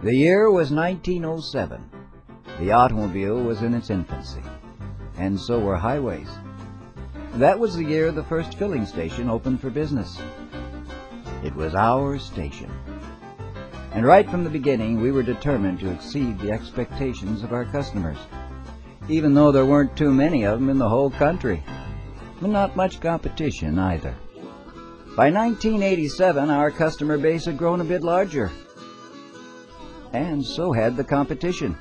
The year was 1907. The automobile was in its infancy, and so were highways. That was the year the first filling station opened for business. It was our station. And right from the beginning, we were determined to exceed the expectations of our customers, even though there weren't too many of them in the whole country, and not much competition either. By 1987, our customer base had grown a bit larger, and so had the competition.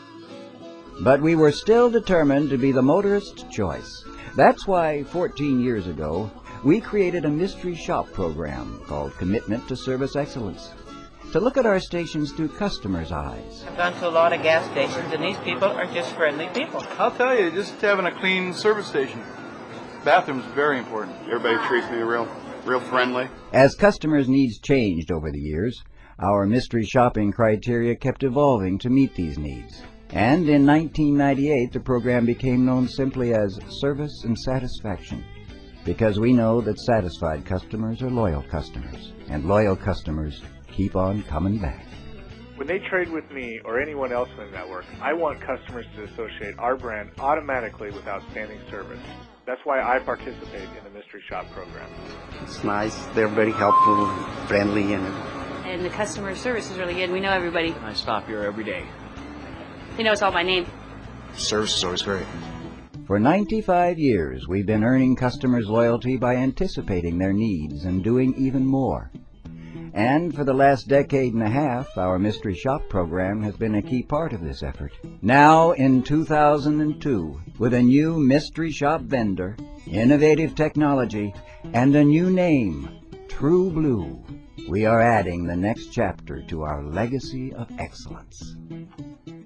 But we were still determined to be the motorist's choice. That's why 14 years ago, we created a mystery shop program called Commitment to Service Excellence, to look at our stations through customers' eyes. I've gone to a lot of gas stations, and these people are just friendly people. I'll tell you, just having a clean service station. Bathroom's very important. Everybody treats me real friendly. As customers' needs changed over the years, our mystery shopping criteria kept evolving to meet these needs. And in 1998, the program became known simply as Service and Satisfaction, because we know that satisfied customers are loyal customers, and loyal customers keep on coming back. When they trade with me or anyone else in the network, I want customers to associate our brand automatically with outstanding service. That's why I participate in the Mystery Shop program. It's nice. They're very helpful and friendly. And the customer service is really good. We know everybody. I stop here every day. They know us all by name. Service is always great. For 95 years, we've been earning customers' loyalty by anticipating their needs and doing even more. And for the last decade and a half, our Mystery Shop program has been a key part of this effort. Now, in 2002, with a new Mystery Shop vendor, innovative technology, and a new name, True Blue, we are adding the next chapter to our legacy of excellence.